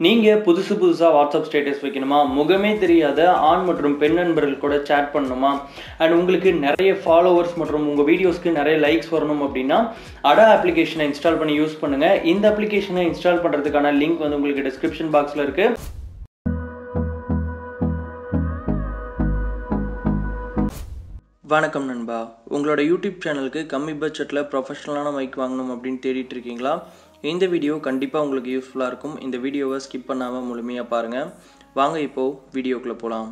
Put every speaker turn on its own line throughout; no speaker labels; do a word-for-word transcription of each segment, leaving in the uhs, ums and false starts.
நீங்க புதுசு புதுசா வாட்ஸ்அப் ஸ்டேட்டஸ் வைக்கணுமா, முகமே தெரியாத ஆண் மற்றும் பெண் நண்பர்கள் கூட சேட் பண்ணணுமா, அண்ட் உங்களுக்கு நிறைய ஃபாலோவர்ஸ் மற்றும் உங்க வீடியோஸ்க்கு நிறைய லைக்ஸ் வரணும் அப்படின்னா அடா அப்ளிகேஷனை இன்ஸ்டால் பண்ணி யூஸ் பண்ணுங்க. இந்த அப்ளிகேஷனை இன்ஸ்டால் பண்றதுக்கான லிங்க் வந்து உங்களுக்கு டிஸ்கிரிப்ஷன் பாக்ஸ்ல இருக்கு. வணக்கம் நண்பா, உங்களோட யூடியூப் சேனலுக்கு கம்மி பட்ஜெட்டில் ப்ரொஃபஷனலான மைக் வாங்கணும் அப்படின்னு தேடிட்டு இருக்கீங்களா? இந்த வீடியோ கண்டிப்பாக உங்களுக்கு யூஸ்ஃபுல்லாக இருக்கும். இந்த வீடியோவை ஸ்கிப் பண்ணாமல் முழுமையாக பாருங்கள். வாங்க இப்போது வீடியோக்குள்ளே போகலாம்.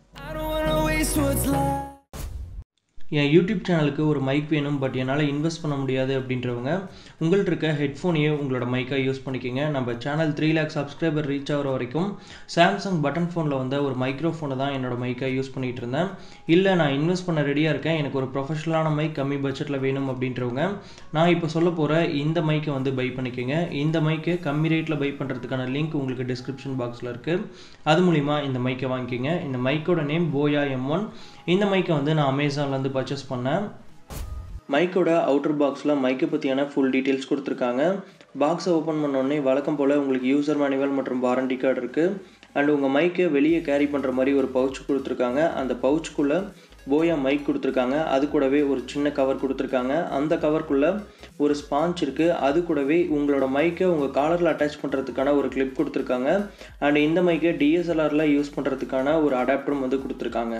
என் யூடியூப் சேனலுக்கு ஒரு மைக் வேணும், பட் என்னால் இன்வெஸ்ட் பண்ண முடியாது அப்படின்றவங்க உங்கள்கிட்ட இருக்க ஹெட்ஃபோனையே உங்களோட மைக்காக யூஸ் பண்ணிக்கோங்க. நம்ம channel three lakh subscriber reach ஆகிற வரைக்கும் சாம்சங் பட்டன் ஃபோனில் வந்த ஒரு மைக்ரோஃபோனை தான் என்னோட மைக்காக யூஸ் பண்ணிகிட்டு இருந்தேன். இல்லை நான் இன்வெஸ்ட் பண்ண ரெடியாக இருக்கேன், எனக்கு ஒரு ப்ரொஃபஷனலான மைக் கம்மி பட்ஜெட்டில் வேணும் அப்படின்றவங்க நான் இப்போ சொல்ல போகிற இந்த மைக்கை வந்து பை பண்ணிக்கோங்க. இந்த மைக்கை கம்மி ரேட்டில் பை பண்ணுறதுக்கான லிங்க் உங்களுக்கு டிஸ்கிரிப்ஷன் பாக்ஸில் இருக்குது. அது மூலிமா இந்த மைக்கை வாங்கிக்கோங்க. இந்த மைக்கோட நேம் போயா எம் ஒன். இந்த மைக்கை வந்து நான் அமேசான்லேருந்து பர்ச்சேஸ் பண்ணேன். மைக்கோட அவுட்டர் பாக்ஸில் மைக்கை பற்றியான ஃபுல் டீட்டெயில்ஸ் கொடுத்துருக்காங்க. பாக்ஸை ஓப்பன் பண்ணோடனே வழக்கம் போல் உங்களுக்கு யூசர் மேனுவல் மற்றும் வாரண்டி கார்டு இருக்குது. அண்ட் உங்கள் மைக்கை வெளியே கேரி பண்ணுற மாதிரி ஒரு பவுச் கொடுத்துருக்காங்க. அந்த பவுச்சுக்குள்ளே போயா மைக் கொடுத்துருக்காங்க. அது கூடவே ஒரு சின்ன கவர் கொடுத்துருக்காங்க. அந்த கவருக்குள்ளே ஒரு ஸ்பாஞ்ச் இருக்குது. அது கூடவே உங்களோட மைக்கை உங்கள் காலரில் அட்டாச் பண்ணுறதுக்கான ஒரு கிளிப் கொடுத்துருக்காங்க. அண்ட் இந்த மைக்கை டிஎஸ்எல்ஆரில் யூஸ் பண்ணுறதுக்கான ஒரு அடாப்டரும் வந்து கொடுத்துருக்காங்க.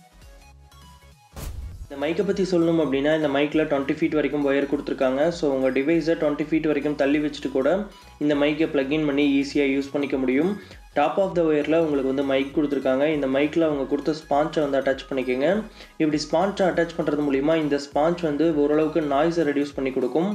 இந்த மைக்கை பற்றி சொல்லணும் அப்படின்னா, இந்த மைக்கில் டுவெண்ட்டி ஃபீட் வரைக்கும் ஒயர் கொடுத்துருக்காங்க. ஸோ உங்கள் டிவைஸை டுவெண்ட்டி ஃபீட் வரைக்கும் தள்ளி வச்சுட்டு கூட இந்த மைக்கை ப்ளக்இன் பண்ணி ஈஸியாக யூஸ் பண்ணிக்க முடியும். டாப் ஆஃப் த ஒயரில் உங்களுக்கு வந்து மைக் கொடுத்துருக்காங்க. இந்த மைக்கில் அவங்க கொடுத்த ஸ்பான்ச்சை வந்து அட்டாச் பண்ணிக்கோங்க. இப்படி ஸ்பான்ச்சை அட்டாச் பண்ணுறது மூலிமா இந்த ஸ்பான்ச் வந்து ஓரளவுக்கு நாய்ஸை ரெடியூஸ் பண்ணி கொடுக்கும்.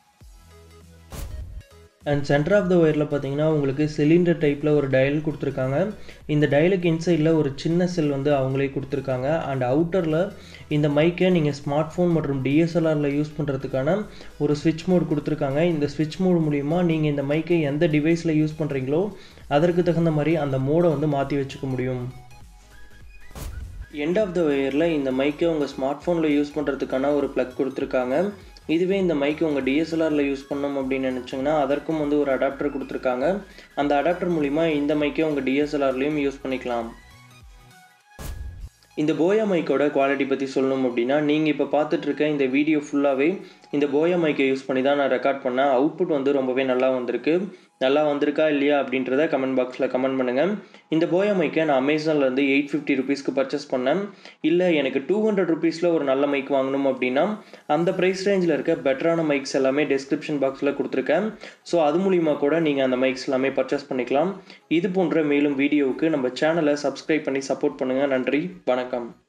அண்ட் சென்டர் ஆஃப் த ஒயரில் பார்த்தீங்கன்னா உங்களுக்கு சிலிண்டர் டைப்பில் ஒரு டயல் கொடுத்துருக்காங்க. இந்த டயலுக்கு இன்சைடில் ஒரு சின்ன செல் வந்து அவங்களே கொடுத்துருக்காங்க. அண்ட் அவுட்டரில் இந்த மைக்கை நீங்கள் ஸ்மார்ட் ஃபோன் மற்றும் டிஎஸ்எல்ஆரில் யூஸ் பண்ணுறதுக்கான ஒரு ஸ்விட்ச் மோட் கொடுத்துருக்காங்க. இந்த ஸ்விட்ச் மோட் மூலிமா நீங்கள் இந்த மைக்கை எந்த டிவைஸில் யூஸ் பண்ணுறீங்களோ அதற்கு தகுந்த மாதிரி அந்த மோடை வந்து மாற்றி வச்சுக்க முடியும். எண்ட் ஆஃப் த ஒயரில் இந்த மைக்கை உங்கள் ஸ்மார்ட் ஃபோனில் யூஸ் பண்ணுறதுக்கான ஒரு ப்ளக் கொடுத்துருக்காங்க. இதுவே இந்த மைக்கு உங்கள் டிஎஸ்எல்ஆரில் யூஸ் பண்ணணும் அப்படின்னு நினச்சிங்கன்னா அதற்கும் வந்து ஒரு அடாப்டர் கொடுத்துருக்காங்க. அந்த அடாப்டர் மூலிமா இந்த மைக்கை உங்கள் டிஎஸ்எல்ஆர்லேயும் யூஸ் பண்ணிக்கலாம். இந்த போயா மைக்கோட குவாலிட்டி பற்றி சொல்லணும் அப்படின்னா, நீங்கள் இப்போ பார்த்துட்ருக்க இந்த வீடியோ ஃபுல்லாகவே இந்த போயா மைக்கை யூஸ் பண்ணி தான் நான் ரெக்கார்ட் பண்ணேன். அவுட்புட் வந்து ரொம்பவே நல்லா வந்திருக்கு. நல்லா வந்திருக்கா இல்லையா அப்படின்றத கமெண்ட் பாக்ஸில் கமெண்ட் பண்ணுங்கள். இந்த போயா மைக்கை நான் அமேசான்லேருந்து எயிட் ஃபிஃப்டி ருபீஸ்க்கு பர்ச்சேஸ் பண்ணேன். இல்லை எனக்கு டூ ஹண்ட்ரட் ருபீஸில் ஒரு நல்ல மைக் வாங்கணும் அப்படின்னா அந்த ப்ரைஸ் ரேஞ்சில் இருக்க பெட்டரான மைக்ஸ் எல்லாமே டிஸ்கிரிப்ஷன் பாக்ஸில் கொடுத்துருக்கேன். ஸோ அது மூலிமா கூட நீங்கள் அந்த மைக்ஸ் எல்லாமே பர்ச்சேஸ் பண்ணிக்கலாம். இது போன்ற மேலும் வீடியோவுக்கு நம்ம சேனலை சப்ஸ்கிரைப் பண்ணி சப்போர்ட் பண்ணுங்கள். நன்றி, வணக்கம்.